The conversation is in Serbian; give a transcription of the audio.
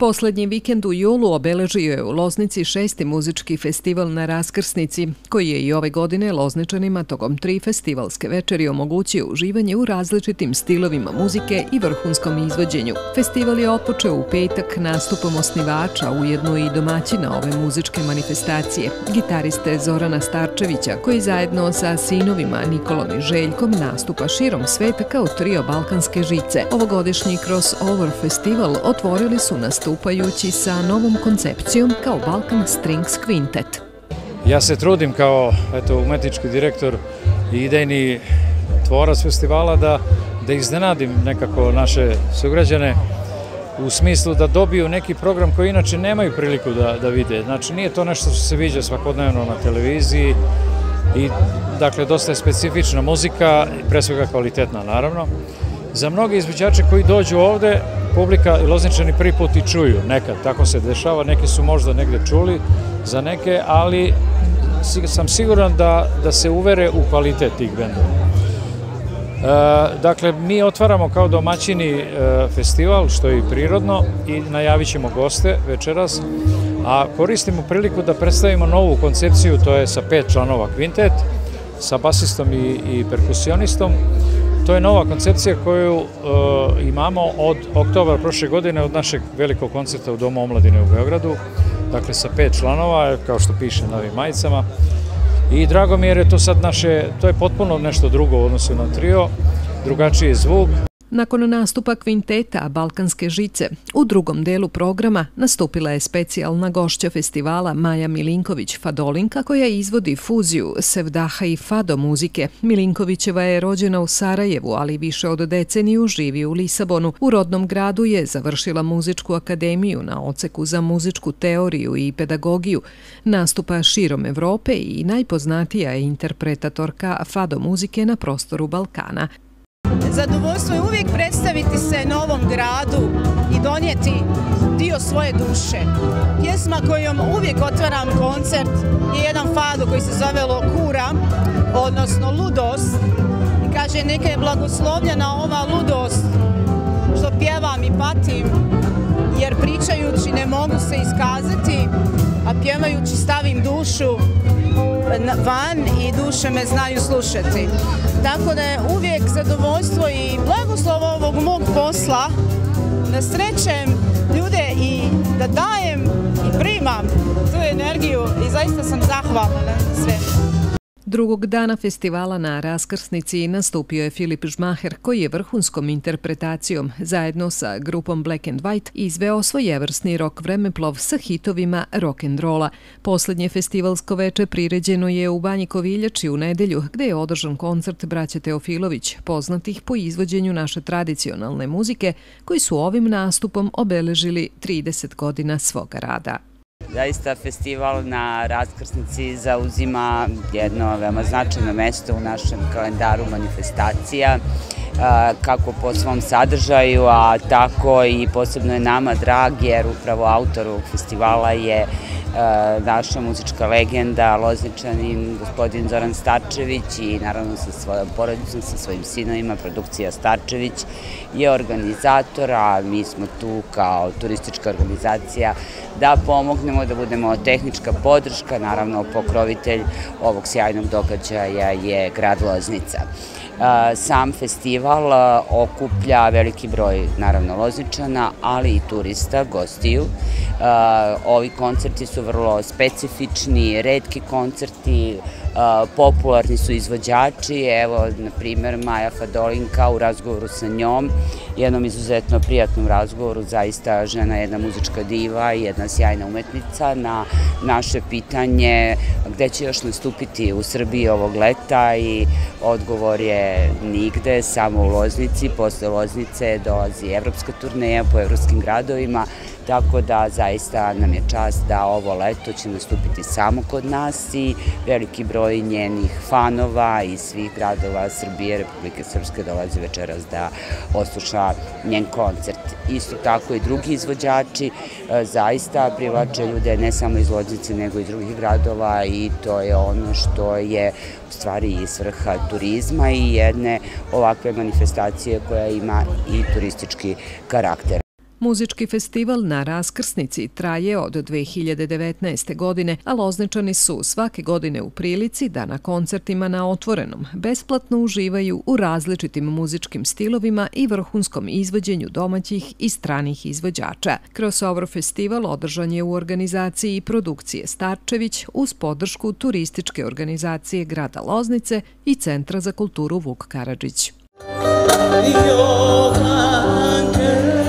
Poslednji vikend u julu obeležio je u Loznici 6. muzički festival na Raskrsnici, koji je i ove godine Lozničanima tokom 3 festivalske večeri omogućio uživanje u različitim stilovima muzike i vrhunskom izvođenju. Festival je otpočeo u petak nastupom osnivača, ujedno i domaćina ove muzičke manifestacije, gitariste Zorana Starčevića, koji zajedno sa sinovima Nikolom i Željkom nastupa širom sveta kao trio Balkanske žice. Ovogodišnji Crossover festival otvorili su nastupajući sa novom koncepcijom kao Balkan Strings Quintet. Ja se trudim kao umetnički direktor i idejni tvorac festivala da iznenadim nekako naše sugrađane u smislu da dobiju neki program koji inače nemaju priliku da vide. Znači nije to nešto što se viđa svakodnevno na televiziji i dakle dosta je specifična muzika i pre svega kvalitetna naravno. Za mnoge izvođače koji dođu ovde, publika i Lozničani prvi put i čuju nekad, tako se dešava, neki su možda negde čuli za neke, ali sam siguran da se uvere u kvalitet tih bendova. Dakle, mi otvaramo kao domaćini festival, što je i prirodno, i najavit ćemo goste večeras, a koristimo priliku da predstavimo novu koncepciju, to je sa 5 članova kvintet, sa basistom i perkusionistom. To je nova koncepcija koju imamo od oktobra prošle godine od našeg velikog koncerta u Domu omladine u Beogradu, dakle sa 5 članova, kao što piše na ovim majicama. I drago mi je to sad to je potpuno nešto drugo u odnosu na trio, drugačiji zvuk. Nakon nastupa kvinteta Balkanske žice, u drugom delu programa nastupila je specijalna gošća festivala Maja Milinković-Fadolinka, koja izvodi fuziju sevdaha i fado muzike. Milinkovićeva je rođena u Sarajevu, ali više od deceniju živi u Lisabonu. U rodnom gradu je završila muzičku akademiju na odseku za muzičku teoriju i pedagogiju. Nastupa širom Evrope i najpoznatija je interpretatorka fado muzike na prostoru Balkana. Zadovoljstvo je uvijek predstaviti se novom gradu i donijeti dio svoje duše. Pjesma kojom uvijek otvaram koncert je jedan fado koji se zove Lokura, odnosno Ludost. I kaže, neka je blagoslovljena ova ludost što pjevam i patim, jer pričajući ne mogu se iskazati, a pjevajući stavim dušu van i duše me znaju slušati. Tako da je uvijek zadovoljstvo i blagoslov ovog mog posla da srećem ljude i da dajem i primam tu energiju i zaista sam zahvalna na sve. Drugog dana festivala na Raskrsnici nastupio je Filip Žmaher, koji je vrhunskom interpretacijom zajedno sa grupom Black and White izveo svojevrsni rock vremeplov sa hitovima rock'n'rolla. Poslednje festivalsko veče priređeno je u Banji Koviljači u nedelju, gde je održan koncert braće Teofilović, poznatih po izvođenju naše tradicionalne muzike, koji su ovim nastupom obeležili 30 godina svoga rada. Zaista festival na Raskrsnici zauzima jedno veoma značajno mesto u našem kalendaru manifestacija, kako po svom sadržaju, a tako i posebno je nama drag, jer upravo autor ovog festivala je naša muzička legenda, Lozničanin, gospodin Zoran Starčević, i naravno sa svojom porodicom, sa svojim sinovima, produkcija Starčević je organizator, a mi smo tu kao turistička organizacija da pomognemo, da budemo tehnička podrška. Naravno, pokrovitelj ovog sjajnog događaja je grad Loznica. Sam festival okuplja veliki broj, naravno, Lozničana, ali i turista, gostiju. Ovi koncerti su vrlo specifični, retki koncerti, popularni su izvođači. Evo, na primjer, Maja Fadolinka, u razgovoru sa njom, jednom izuzetno prijatnom razgovoru, zaista žena jedna muzička diva i jedna sjajna umetnica, na naše pitanje gde će još nastupiti u Srbiji ovog leta, i odgovor je nigde, samo u Loznici. Posle Loznice dolazi evropska turneja po evropskim gradovima, tako da zaista nam je čast da ovo leto će nastupiti samo kod nas, i veliki broj njenih fanova iz svih gradova Srbije, Republike Srpske dolazi večeras da osluša njen koncert. Isto tako i drugi izvođači zaista privlače ljude ne samo iz Loznice nego i drugih gradova, i to je ono što je u stvari i svrha turizma i jedne ovakve manifestacije koja ima i turistički karakter. Muzički festival na Raskrsnici traje od 2019. godine, a Lozničani su svake godine u prilici da na koncertima na otvorenom besplatno uživaju u različitim muzičkim stilovima i vrhunskom izvođenju domaćih i stranih izvođača. Crossover festival održan je u organizaciji produkcije Starčević uz podršku turističke organizacije grada Loznice i Centra za kulturu Vuk Karadžić.